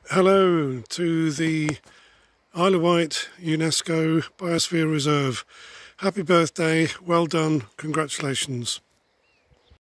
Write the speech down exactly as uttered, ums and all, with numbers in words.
Hello to the Isle of Wight UNESCO Biosphere Reserve. Happy birthday, well done, congratulations.